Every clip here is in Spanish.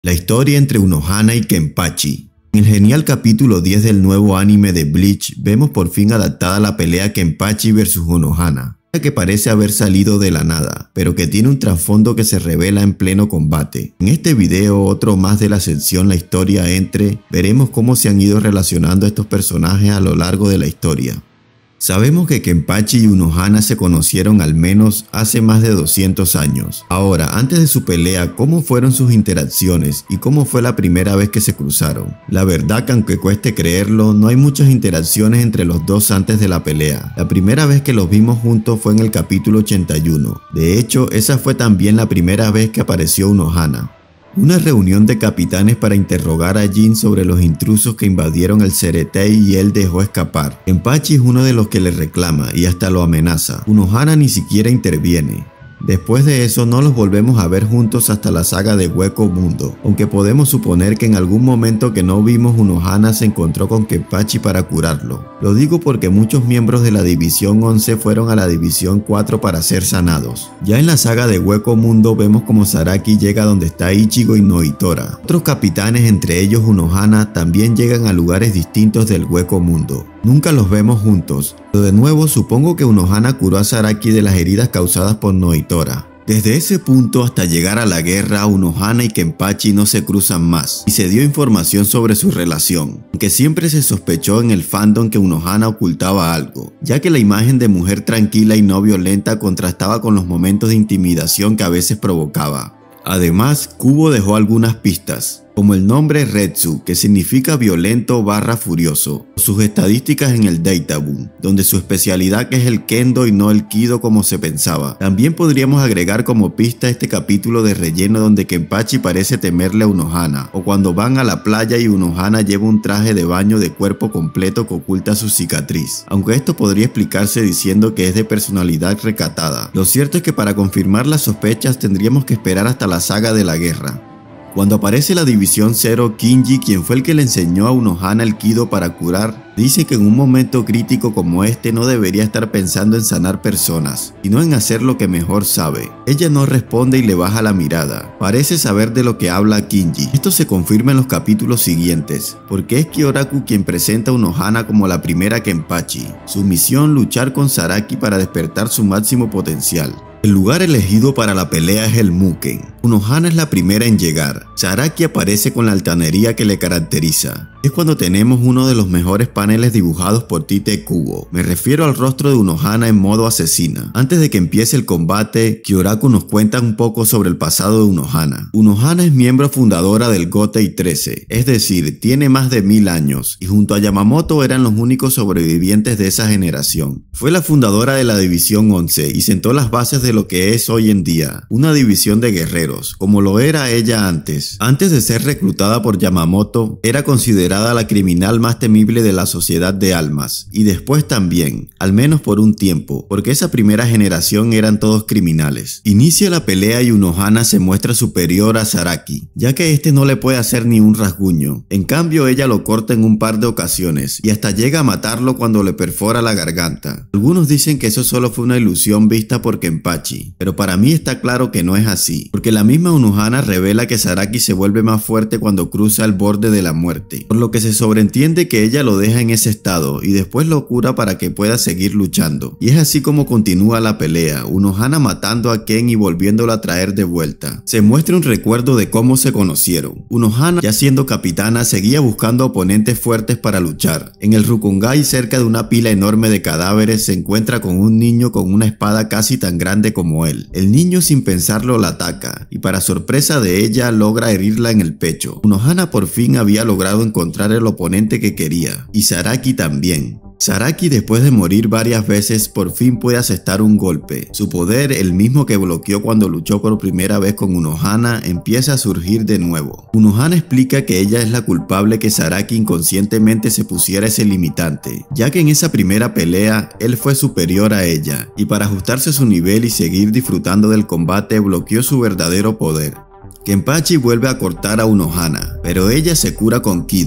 La historia entre Unohana y Kenpachi. En el genial capítulo 10 del nuevo anime de Bleach, vemos por fin adaptada la pelea Kenpachi vs Unohana, que parece haber salido de la nada, pero que tiene un trasfondo que se revela en pleno combate. En este video, otro más de la sección La historia entre, veremos cómo se han ido relacionando estos personajes a lo largo de la historia. Sabemos que Kenpachi y Unohana se conocieron al menos hace más de 200 años. Ahora, antes de su pelea, ¿cómo fueron sus interacciones y cómo fue la primera vez que se cruzaron? La verdad que aunque cueste creerlo, no hay muchas interacciones entre los dos antes de la pelea. La primera vez que los vimos juntos fue en el capítulo 81. De hecho, esa fue también la primera vez que apareció Unohana. Una reunión de capitanes para interrogar a Jin sobre los intrusos que invadieron el Ceretei y él dejó escapar. Kenpachi es uno de los que le reclama y hasta lo amenaza. Unohana ni siquiera interviene. Después de eso no los volvemos a ver juntos hasta la saga de Hueco Mundo, aunque podemos suponer que en algún momento que no vimos Unohana se encontró con Kenpachi para curarlo. Lo digo porque muchos miembros de la División 11 fueron a la División 4 para ser sanados. Ya en la saga de Hueco Mundo vemos como Zaraki llega donde está Ichigo y Noitora. Otros capitanes, entre ellos Unohana, también llegan a lugares distintos del Hueco Mundo. Nunca los vemos juntos, pero de nuevo supongo que Unohana curó a Zaraki de las heridas causadas por Noitora. Desde ese punto hasta llegar a la guerra, Unohana y Kenpachi no se cruzan más, y se dio información sobre su relación, aunque siempre se sospechó en el fandom que Unohana ocultaba algo, ya que la imagen de mujer tranquila y no violenta contrastaba con los momentos de intimidación que a veces provocaba. Además, Kubo dejó algunas pistas, como el nombre Retsu, que significa violento / furioso, o sus estadísticas en el Databoom, donde su especialidad que es el Kendo y no el Kido como se pensaba. También podríamos agregar como pista este capítulo de relleno donde Kenpachi parece temerle a Unohana, o cuando van a la playa y Unohana lleva un traje de baño de cuerpo completo que oculta su cicatriz, aunque esto podría explicarse diciendo que es de personalidad recatada. Lo cierto es que para confirmar las sospechas tendríamos que esperar hasta la saga de la guerra. Cuando aparece la División 0, Kinji, quien fue el que le enseñó a Unohana el Kido para curar, dice que en un momento crítico como este no debería estar pensando en sanar personas, sino en hacer lo que mejor sabe. Ella no responde y le baja la mirada. Parece saber de lo que habla Kinji. Esto se confirma en los capítulos siguientes, porque es Kyoraku quien presenta a Unohana como la primera Kenpachi. Su misión: luchar con Zaraki para despertar su máximo potencial. El lugar elegido para la pelea es el Mugen. Unohana es la primera en llegar. Zaraki aparece con la altanería que le caracteriza. Es cuando tenemos uno de los mejores paneles dibujados por Tite Kubo. Me refiero al rostro de Unohana en modo asesina. Antes de que empiece el combate, Kyoraku nos cuenta un poco sobre el pasado de Unohana. Unohana es miembro fundadora del Gotei 13, es decir, tiene más de 1000 años, y junto a Yamamoto eran los únicos sobrevivientes de esa generación. Fue la fundadora de la División 11 y sentó las bases de lo que es hoy en día, una división de guerreros, como lo era ella antes. Antes de ser reclutada por Yamamoto, era considerada la criminal más temible de la sociedad de almas, y después también, al menos por un tiempo, porque esa primera generación eran todos criminales. Inicia la pelea y Unohana se muestra superior a Zaraki, ya que este no le puede hacer ni un rasguño. En cambio, ella lo corta en un par de ocasiones, y hasta llega a matarlo cuando le perfora la garganta. Algunos dicen que eso solo fue una ilusión vista por Kenpachi, pero para mí está claro que no es así, porque la misma Unohana revela que Zaraki se vuelve más fuerte cuando cruza el borde de la muerte, por lo que se sobreentiende que ella lo deja en ese estado y después lo cura para que pueda seguir luchando. Y es así como continúa la pelea, Unohana matando a Ken y volviéndolo a traer de vuelta. Se muestra un recuerdo de cómo se conocieron. Unohana, ya siendo capitana, seguía buscando oponentes fuertes para luchar. En el Rukungai, cerca de una pila enorme de cadáveres, se encuentra con un niño con una espada casi tan grande como él. El niño, sin pensarlo, la ataca y para sorpresa de ella logra herirla en el pecho. Unohana por fin había logrado encontrar el oponente que quería, y Zaraki también. Zaraki, después de morir varias veces, por fin puede asestar un golpe. Su poder, el mismo que bloqueó cuando luchó por primera vez con Unohana, empieza a surgir de nuevo. Unohana explica que ella es la culpable que Zaraki inconscientemente se pusiera ese limitante, ya que en esa primera pelea él fue superior a ella, y para ajustarse a su nivel y seguir disfrutando del combate bloqueó su verdadero poder. Kenpachi vuelve a cortar a Unohana, pero ella se cura con Kido.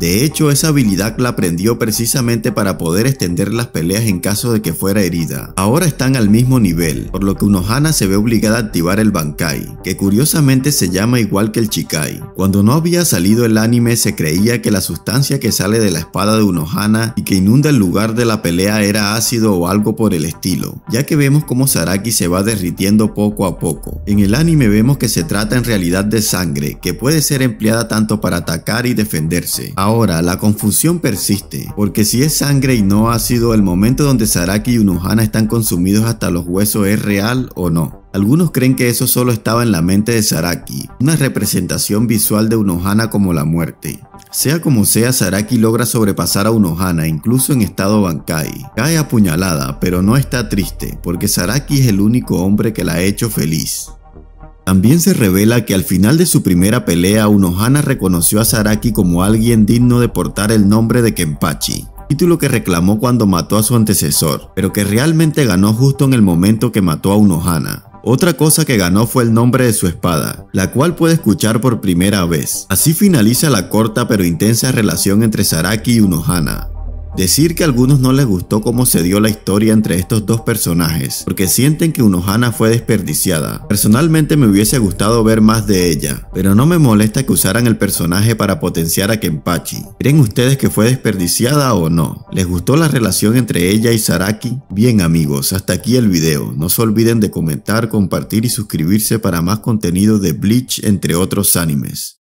De hecho, esa habilidad la aprendió precisamente para poder extender las peleas en caso de que fuera herida. Ahora están al mismo nivel, por lo que Unohana se ve obligada a activar el Bankai, que curiosamente se llama igual que el Chikai. Cuando no había salido el anime se creía que la sustancia que sale de la espada de Unohana y que inunda el lugar de la pelea era ácido o algo por el estilo, ya que vemos cómo Zaraki se va derritiendo poco a poco. En el anime vemos que se trata en realidad de sangre, que puede ser empleada tanto para atacar y defenderse. Ahora, la confusión persiste, porque si es sangre y no ácido, el momento donde Zaraki y Unohana están consumidos hasta los huesos es real o no. Algunos creen que eso solo estaba en la mente de Zaraki, una representación visual de Unohana como la muerte. Sea como sea, Zaraki logra sobrepasar a Unohana incluso en estado Bankai. Cae apuñalada, pero no está triste, porque Zaraki es el único hombre que la ha hecho feliz. También se revela que al final de su primera pelea, Unohana reconoció a Zaraki como alguien digno de portar el nombre de Kenpachi, título que reclamó cuando mató a su antecesor, pero que realmente ganó justo en el momento que mató a Unohana. Otra cosa que ganó fue el nombre de su espada, la cual puede escuchar por primera vez. Así finaliza la corta pero intensa relación entre Zaraki y Unohana. Decir que a algunos no les gustó cómo se dio la historia entre estos dos personajes, porque sienten que Unohana fue desperdiciada. Personalmente me hubiese gustado ver más de ella, pero no me molesta que usaran el personaje para potenciar a Kenpachi. ¿Creen ustedes que fue desperdiciada o no? ¿Les gustó la relación entre ella y Zaraki? Bien amigos, hasta aquí el video. No se olviden de comentar, compartir y suscribirse para más contenido de Bleach entre otros animes.